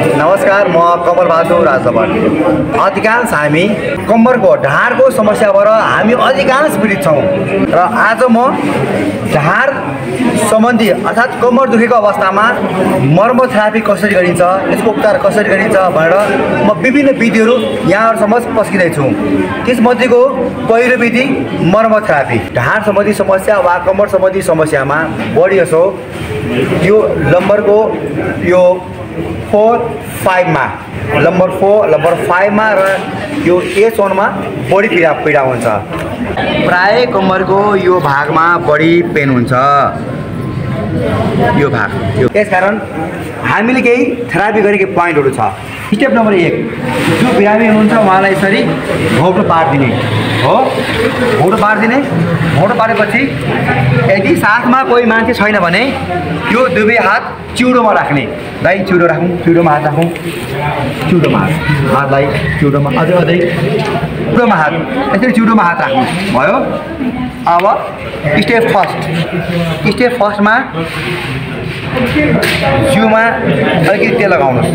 नमस्कार, म कमल बहादुर राजभर। अधिकांश हामी कम्मरको ढाडको समस्याबाट हामी अधिकांश पीडित छौँ र आज म ढाड सम्बन्धी अर्थात् कम्मर दुखेको अवस्थामा मर्म थेरापी कसरी गरिन्छ, यसको उपचार कसरी गरिन्छ भनेर म विभिन्न विधिहरू यहाँहरूसम्म पस्किँदैछु। त्यसमध्येको पहिलो विधि मर्म थेरापी। ढाड सम्बन्धी समस्या वा कम्मर सम्बन्धी समस्यामा बढी जसो यो लम्बरको यो 4-5 मा नम्बर 5 मा र यो H1 मा बढी पीडा हुन्छ। प्राय कम्मरको यो भागमा बढी पेन हुन्छ, यो भाग। यसकारण हामीले केही थेरापी गरेको पोइन्टहरू छ। स्टेप नम्बर 1, जो बिरामी हुनुहुन्छ उहाँलाई यसरी घोप्टो पारिदिने हो। घोप्टो पारिदिने, घोप्टो पारेपछि यदि साथमा कोही मान्छे छैन भने यो दुवै हात चिउडोमा राख्ने। दाइ चिउडो राखौँ, चिउडोमा हात राखौँ, चिउडोमा हातलाई चिउडोमा अझै चिउडोमा हात, यसरी चिउडोमा हात राख्नु भयो। अब स्टेप फर्स्टमा जिउमा अलिकति तेल लगाउनुहोस्।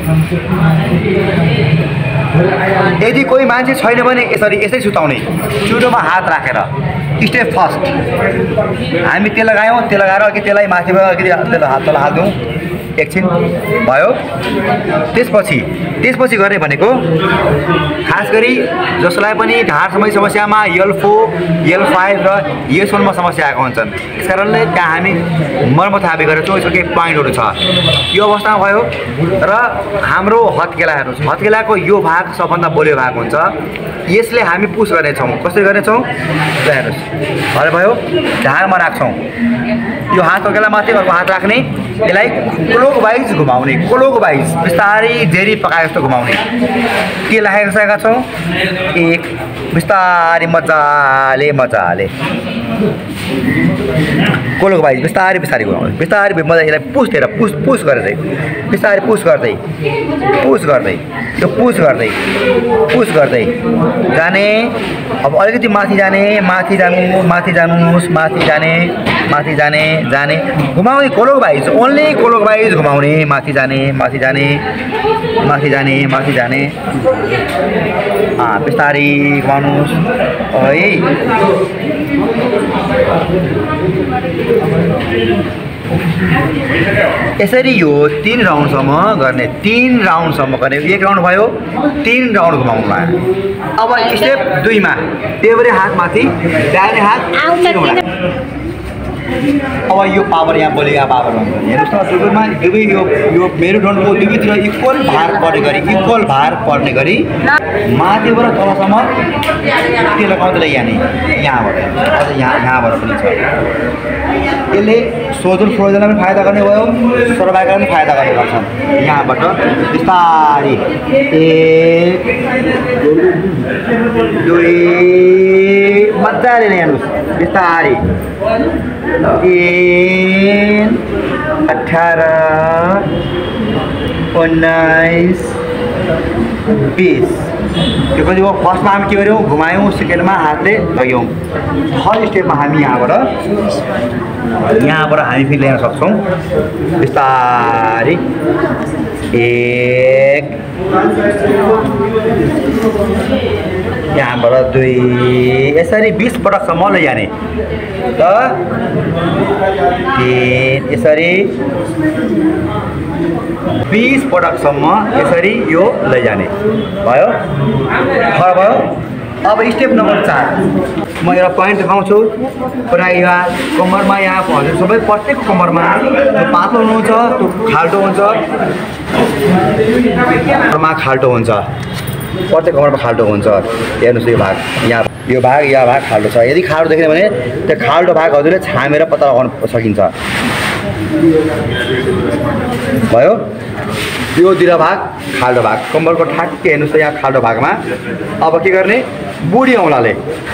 यदि कोही मान्छे छैन भने यसरी सुताउने, चिउडोमा हात राखेर। स्टेप फर्स्ट हामी तेल लगायौँ, तेल लगाएर अलिकति त्यसलाई माथिबाट अलिकति हात तल हाल्दिउँ, एकछिन भयो। त्यसपछि गर्ने भनेको खास गरी जसलाई पनि ढाड सम्बन्धी समस्यामा L4, L5 र H1 मा समस्या आएको हुन्छन्। यस कारणले त्यहाँ हामी मर्म थेरापी गरेछौँ। यसको केही पोइन्टहरू छ। यो अवस्थामा भयो र हाम्रो हत्केला हेर्नुहोस्, हत्केलाको यो भाग सबभन्दा बलियो भाग हुन्छ। यसले हामी पुस गर्नेछौँ। कसरी गर्नेछौँ हेर्नुहोस्, भरे भयो, ढाडमा राख्छौँ। यो हात हत्केला माथि अर्को हात राख्ने, यसलाई क्लोकवाइज घुमाउने, क्लोकवाइज बिस्तारै जेरी पकाए जस्तो घुमाउने। के लगाएका छौँ, एक बिस्तारै मजाले क्लोकवाइज बिस्तारै घुमाउने, बिस्तारै मजा यसलाई पुस गर्दै बिस्तारै पुस गर्दै जाने। अब अलिकति माथि जाने घुमाउने, क्लोकवाइज, ओन्ली क्लोकवाइज घुमाउने, माथि जाने बिस्तारै घुमाउनुहोस् है। यसरी यो 3 राउन्डसम्म गर्ने। 1 राउन्ड भयो, 3 राउन्ड घुमाउनुमा। अब स्टेप 2 मा देब्रे हात माथि, दाहिने हात चिउडोमा। अब यो पावर यहाँ बोलेको पावर हुन्छ। हेर्नुहोस् न, दुवै यो मेरुदण्डको दुवैतिर इक्वल भार पर्ने गरी माथिबाट तलसम्म तेल लगाउँदै जाने। यहाँबाट अझ यहाँबाट पनि छ। यसले सोजन फ्रोजनलाई पनि फाइदा गर्ने भयो, सर्भाइकललाई पनि फाइदा गर्ने गर्छ। यहाँबाट बिस्तारै 1 2 मजाले हेर्नुहोस्, बिस्तारै 3 18 19 20। त्यो पछि फर्स्टमा हामी के गर्यौँ, घुमायौँ, सेकेन्डमा हातले लग्यौँ। थर्ड स्टेपमा हामी यहाँबाट हामी फेरि ल्याउन सक्छौँ। बिस्तारै 1 यहाँबाट 2 यसरी 20 पटकसम्म लैजाने र 3 यसरी 20 पटकसम्म यसरी यो लैजाने भयो। अब स्टेप नम्बर 4 म एउटा पोइन्ट देखाउँछु। पुरा यहाँ कम्मरमा, यहाँ हजुर सबै प्रत्येक कम्मरमा पातलो हुन्छ, त्यो खाल्टो हुन्छ, खाल्टो हुन्छ, प्रत्येक कम्मरमा खाल्टो हुन्छ। हेर्नुहोस् यो भाग खाल्टो छ। यदि खाल्टो देख्यो भने त्यो खाल्टो भाग हजुरले छामेर पत्ता लगाउन सकिन्छ। भयो, यो दुईटा भाग खाल्टो भाग कम्मरको ठ्याक्कै हेर्नुहोस् त यहाँ खाल्टो भागमा। अब के गर्ने, बुढी औँलाले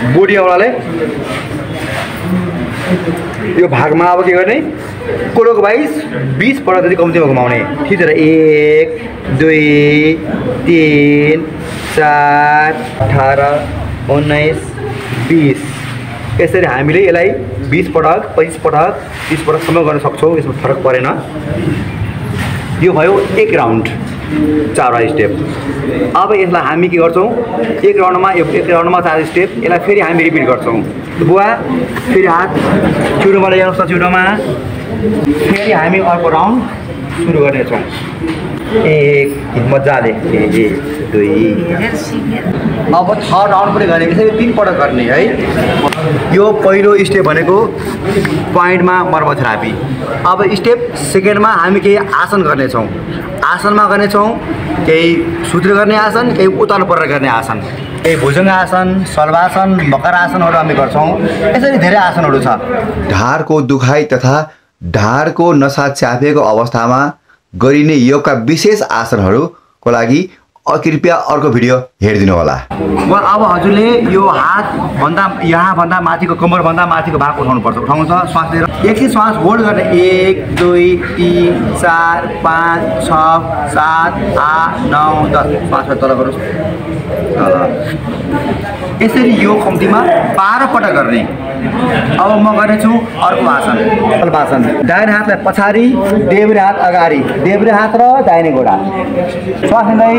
यो भागमा अब के गर्ने, क्लोकवाइज 20 पटक जति कम्तीमा घुमाउने। ठिक छ र 1 2 3 4 18 19 20 यसरी हामीले यसलाई 20 पटक 25 पटक 30 पटकसम्म गर्न सक्छौँ। यसमा फरक परेन। यो भयो 1 राउन्ड। 4 स्टेप। अब यसलाई हामी के गर्छौँ, एक राउन्डमा 4 स्टेप, यसलाई फेरि हामी रिपिट गर्छौँ। बुवा फेरि हात चुरोमा ल्याउनुहोस् त, चुरोमा फेरि हामी अर्को राउन्ड सुरु गर्नेछौँ। 1 मजाले 1 2। अब थर्ड राउन्ड पनि गर्ने, यसरी 3 पटक गर्ने है। यो पहिलो स्टेप भनेको पोइन्टमा मर्मथेरापी। अब स्टेप सेकेन्डमा हामी केही आसन गर्नेछौँ। आसनमा गर्नेछौँ केही सूत्र गर्ने आसन, केही उताल परेर गर्ने आसन, केही भुजङ्ग आसन, शलभासन, मकर आसनहरू हामी गर्छौँ। यसरी धेरै आसनहरू छ। ढाडको दुखाइ तथा ढाडको नसा च्यापेको अवस्थामा गरिने योगका विशेष आसनहरूको लागि कृपया अर्को भिडियो हेरिदिनु होला। अब हजुरले यो हातभन्दा यहाँभन्दा माथिको कम्मरभन्दा माथिको भाग उठाउनुपर्छ। उठाउनु छ, श्वास लिएर एकछिन श्वास होल्ड गर्ने। 1 2 3 4 5 6 7 8 9 10। श्वास तल गरोस्, तल। यसरी यो कम्तीमा 12 पटक गर्ने। अब म गर्नेछु अर्को आसन, शलभासन। दाहिने हातलाई पछाडि, देब्रे हात अगाडि, देब्रे हात र दाहिने घोडा। श्वास लिँदै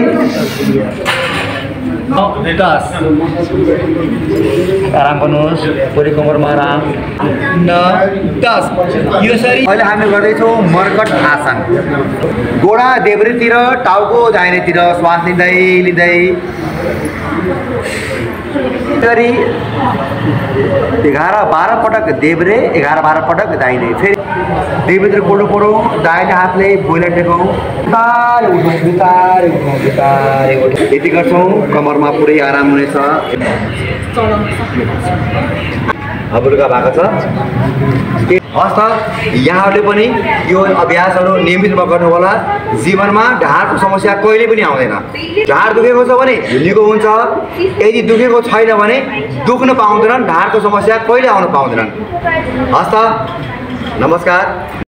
10। आराम गर्नुहोस्, पुरै कम्मरमा आराम। 9 10। यसरी अहिले हामी गर्दैछौँ मर्कट आसन। घोडा देब्रेतिर, टाउको दाहिनेतिर। श्वास लिँदै लिँदै यसरी 11-12 पटक देब्रे, 11-12 पटक दाहिने। फेरि देब्रेतिर कोल्डो परो, दाहिने हातले भुइँलाई टेकौँ, बिस्तारै उठौँ, बिस्तारै उठौँ, बिस्तारै उठौँ। यति गर्छौँ, कम्मरमा पुरै आराम हुनेछ। हबुलुका भएको छ। हस् त, यहाँहरूले पनि यो अभ्यासहरू नियमित रूपमा गर्नु होला। जीवनमा ढाडको समस्या कहिले पनि आउँदैन। ढाड दुखेको छ भने झुल्लीको हुन्छ, यदि दुखेको छैन भने दुख्न पाउँदैनन्, ढाडको समस्या कहिले आउन पाउँदैनन्। हस् त, नमस्कार।